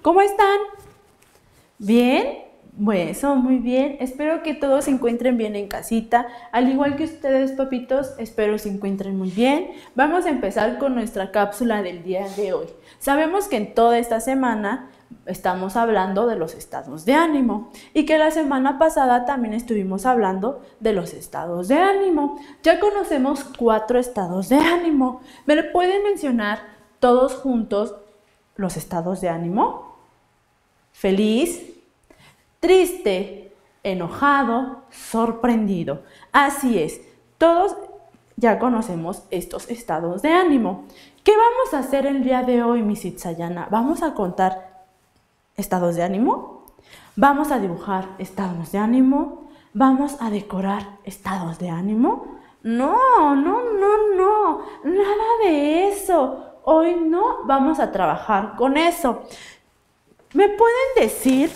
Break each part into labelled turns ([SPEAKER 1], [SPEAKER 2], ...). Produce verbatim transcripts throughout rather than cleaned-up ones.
[SPEAKER 1] ¿Cómo están? ¿Bien? Bueno, eso, muy bien. Espero que todos se encuentren bien en casita. Al igual que ustedes, papitos, espero se encuentren muy bien. Vamos a empezar con nuestra cápsula del día de hoy. Sabemos que en toda esta semana estamos hablando de los estados de ánimo y que la semana pasada también estuvimos hablando de los estados de ánimo. Ya conocemos cuatro estados de ánimo. ¿Me pueden mencionar todos juntos los estados de ánimo? Feliz, triste, enojado, sorprendido. Así es, todos ya conocemos estos estados de ánimo. ¿Qué vamos a hacer el día de hoy, Miss Itzayana? Vamos a contar estados de ánimo, vamos a dibujar estados de ánimo, vamos a decorar estados de ánimo. No, no, no, no, nada de eso. Hoy no vamos a trabajar con eso. ¿Me pueden decir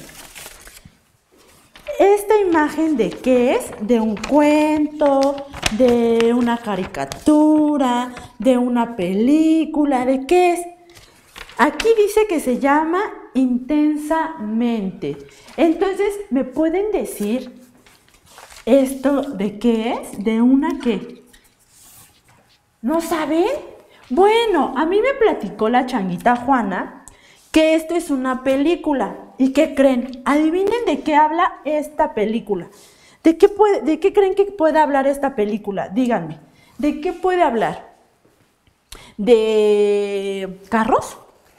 [SPEAKER 1] esta imagen de qué es? ¿De un cuento? ¿De una caricatura? ¿De una película? ¿De qué es? Aquí dice que se llama Intensamente. Entonces, ¿me pueden decir esto de qué es? ¿De una qué? ¿No saben? Bueno, a mí me platicó la changuita Juana que esto es una película. ¿Y qué creen? Adivinen de qué habla esta película. ¿De qué, puede, ¿De qué creen que puede hablar esta película? Díganme. ¿De qué puede hablar? ¿De carros?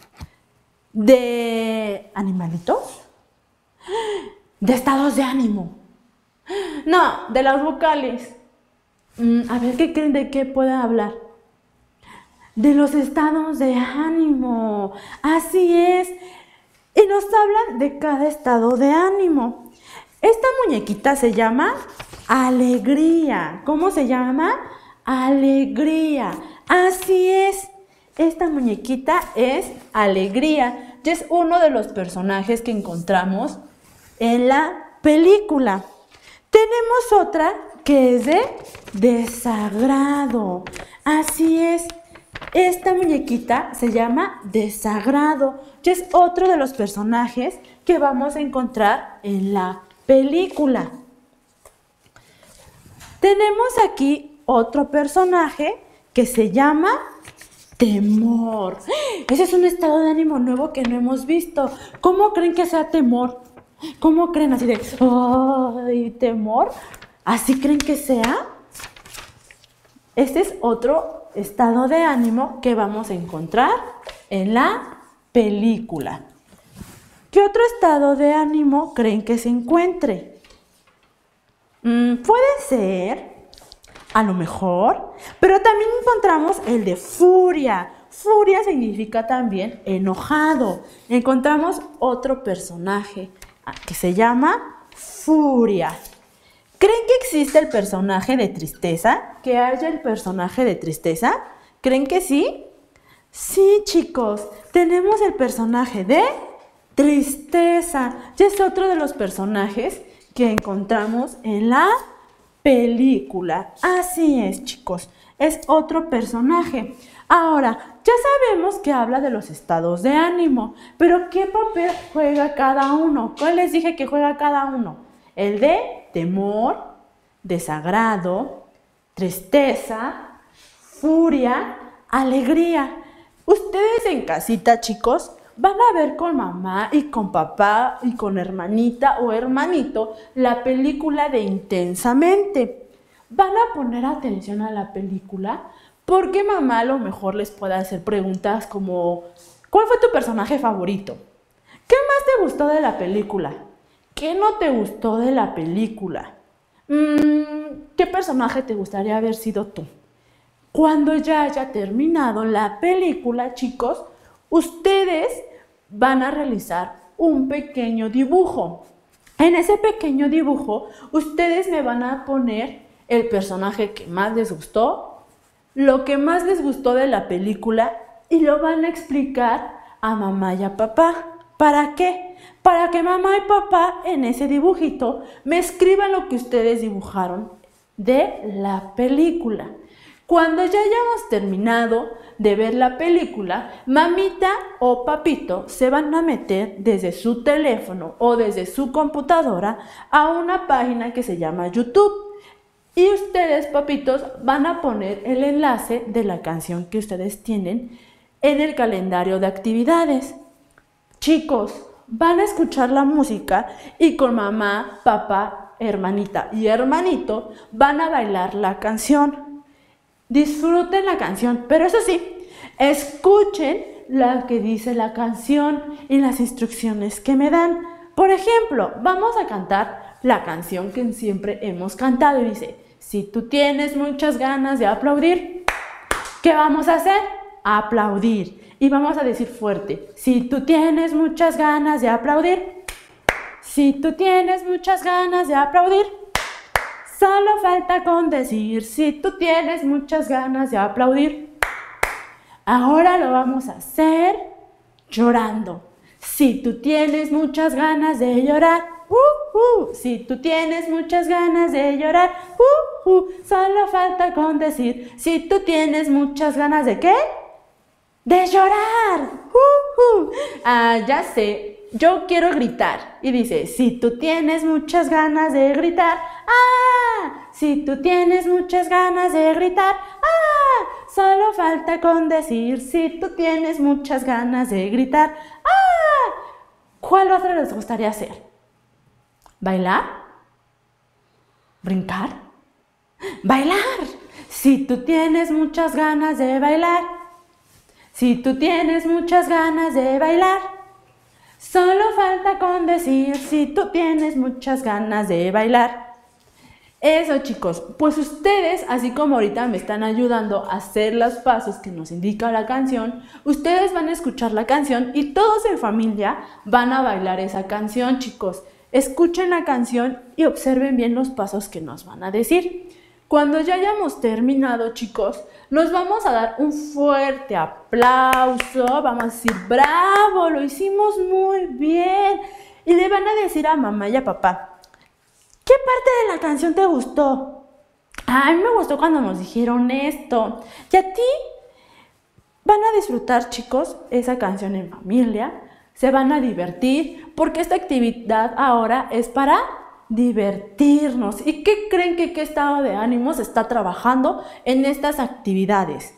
[SPEAKER 1] ¿De animalitos? ¿De estados de ánimo? No, de las vocales. Mm, a ver, ¿qué creen de qué puede hablar? De los estados de ánimo. Así es. Y nos hablan de cada estado de ánimo. Esta muñequita se llama Alegría. ¿Cómo se llama? Alegría. Así es. Esta muñequita es Alegría. Y es uno de los personajes que encontramos en la película. Tenemos otra que es de Desagrado. Así es. Esta muñequita se llama Desagrado y es otro de los personajes que vamos a encontrar en la película. Tenemos aquí otro personaje que se llama Temor. Ese es un estado de ánimo nuevo que no hemos visto. ¿Cómo creen que sea temor? ¿Cómo creen? Así de, ¡ay, temor! ¿Así creen que sea? Este es otro estado de ánimo que vamos a encontrar en la película. ¿Qué otro estado de ánimo creen que se encuentre? Mm, puede ser, a lo mejor, pero también encontramos el de furia. Furia significa también enojado. Encontramos otro personaje que se llama Furia. ¿Creen que existe el personaje de tristeza? ¿Que haya el personaje de tristeza? ¿Creen que sí? Sí, chicos, tenemos el personaje de tristeza. Y es otro de los personajes que encontramos en la película. Así es, chicos, es otro personaje. Ahora, ya sabemos que habla de los estados de ánimo, pero ¿qué papel juega cada uno? ¿Cuál les dije que juega cada uno? El de temor, desagrado, tristeza, furia, alegría. Ustedes en casita, chicos, van a ver con mamá y con papá y con hermanita o hermanito la película de Intensamente. Van a poner atención a la película porque mamá a lo mejor les puede hacer preguntas como ¿cuál fue tu personaje favorito? ¿Qué más te gustó de la película? ¿Qué no te gustó de la película? ¿Qué personaje te gustaría haber sido tú? Cuando ya haya terminado la película, chicos, ustedes van a realizar un pequeño dibujo. En ese pequeño dibujo, ustedes me van a poner el personaje que más les gustó, lo que más les gustó de la película y lo van a explicar a mamá y a papá. ¿Para qué? Para que mamá y papá en ese dibujito me escriban lo que ustedes dibujaron de la película. Cuando ya hayamos terminado de ver la película, mamita o papito se van a meter desde su teléfono o desde su computadora a una página que se llama YouTube. Y ustedes, papitos, van a poner el enlace de la canción que ustedes tienen en el calendario de actividades. Chicos, van a escuchar la música y con mamá, papá, hermanita y hermanito van a bailar la canción. Disfruten la canción, pero eso sí, escuchen lo que dice la canción y las instrucciones que me dan. Por ejemplo, vamos a cantar la canción que siempre hemos cantado y dice: si tú tienes muchas ganas de aplaudir, ¿qué vamos a hacer? Aplaudir. Y vamos a decir fuerte: si tú tienes muchas ganas de aplaudir, si tú tienes muchas ganas de aplaudir, solo falta con decir: si tú tienes muchas ganas de aplaudir. Ahora lo vamos a hacer llorando. Si tú tienes muchas ganas de llorar, uh, uh. Si tú tienes muchas ganas de llorar, uh, uh. Solo falta con decir: si tú tienes muchas ganas de ¿qué? De llorar. Uh, uh. Ah, ya sé. Yo quiero gritar. Y dice: si tú tienes muchas ganas de gritar, ¡ah! Si tú tienes muchas ganas de gritar, ¡ah! Solo falta con decir: si tú tienes muchas ganas de gritar, ¡ah! ¿Cuál otra les gustaría hacer? ¿Bailar? ¿Brincar? ¡Bailar! Si tú tienes muchas ganas de bailar, si tú tienes muchas ganas de bailar, solo falta con decir: si tú tienes muchas ganas de bailar. Eso, chicos, pues ustedes, así como ahorita me están ayudando a hacer los pasos que nos indica la canción, ustedes van a escuchar la canción y todos en familia van a bailar esa canción, chicos. Escuchen la canción y observen bien los pasos que nos van a decir. Cuando ya hayamos terminado, chicos, nos vamos a dar un fuerte aplauso. Vamos a decir: ¡bravo! Lo hicimos muy bien. Y le van a decir a mamá y a papá: ¿qué parte de la canción te gustó? A mí me gustó cuando nos dijeron esto. Y a ti van a disfrutar, chicos, esa canción en familia. Se van a divertir porque esta actividad ahora es para divertirnos. ¿Y qué creen que qué estado de ánimo se está trabajando en estas actividades?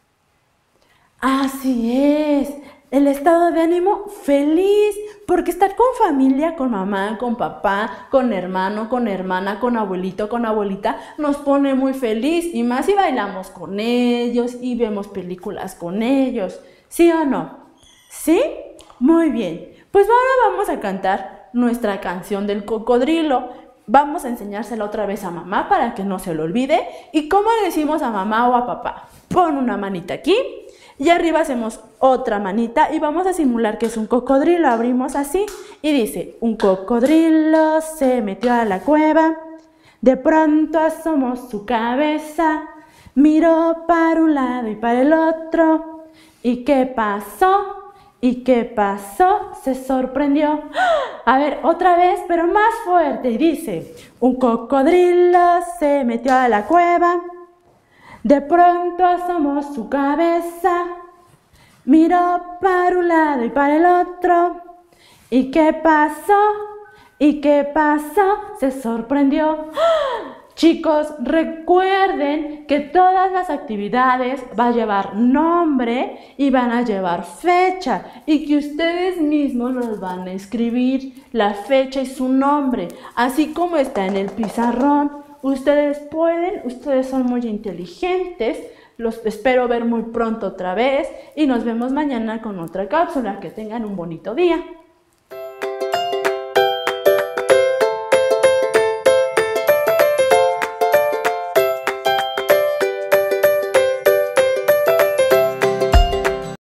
[SPEAKER 1] Así es, el estado de ánimo feliz, porque estar con familia, con mamá, con papá, con hermano, con hermana, con abuelito, con abuelita, nos pone muy feliz, y más si bailamos con ellos y vemos películas con ellos. ¿Sí o no? ¿Sí? Muy bien. Pues ahora vamos a cantar nuestra canción del cocodrilo. Vamos a enseñársela otra vez a mamá para que no se lo olvide. ¿Y cómo le decimos a mamá o a papá? Pon una manita aquí y arriba hacemos otra manita y vamos a simular que es un cocodrilo. Abrimos así y dice: un cocodrilo se metió a la cueva, de pronto asomó su cabeza, miró para un lado y para el otro. ¿Y qué pasó? ¿Y qué pasó? Se sorprendió. A ver, otra vez, pero más fuerte. Y dice: un cocodrilo se metió a la cueva, de pronto asomó su cabeza, miró para un lado y para el otro. ¿Y qué pasó? ¿Y qué pasó? Se sorprendió. Chicos, recuerden que todas las actividades van a llevar nombre y van a llevar fecha, y que ustedes mismos los van a escribir la fecha y su nombre, así como está en el pizarrón. Ustedes pueden, ustedes son muy inteligentes. Los espero ver muy pronto otra vez y nos vemos mañana con otra cápsula. Que tengan un bonito día.